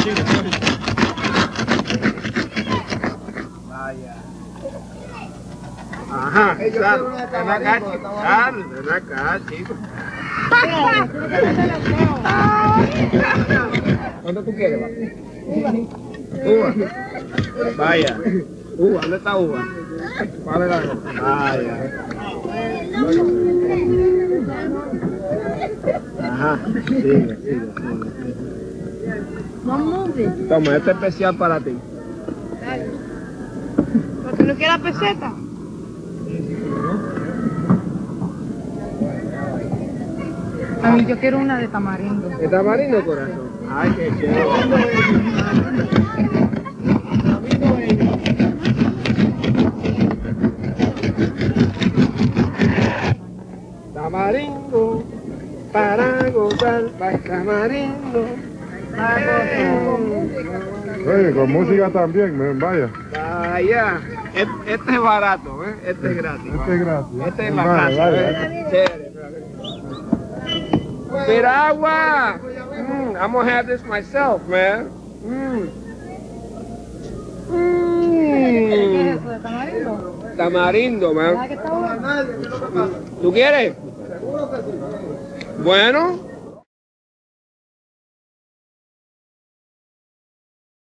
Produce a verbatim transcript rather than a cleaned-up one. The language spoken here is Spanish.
Vaya. Ajá, sal, ven acá, chico, sal, ven acá, chico. ¿Cuánto tú quieres, papi? Uva. Vaya. Uva, ¿dónde está uva? ¿Cuál es la otra? Vaya. Ajá, sigue, sigue, sigue. Toma, este es especial para ti. ¿Pero tú no quieres peseta? A mí yo quiero una de tamarindo. ¿De tamarindo, corazón? Ay, qué chévere. Tamarindo, para gozar, para tamarindo. Oye, con música también, men, vaya. Vaya, este, este es barato, ¿eh? Este es gratis. Este es gratis. Este es la Vale, casa, vale. ¿eh? Chévere. Piragua! Mm, I'm gonna have this myself, man. Mm. ¿Qué es Mm. eso de tamarindo? Tamarindo, man. ¿Verdad que está bueno? ¿Tú quieres? Bueno.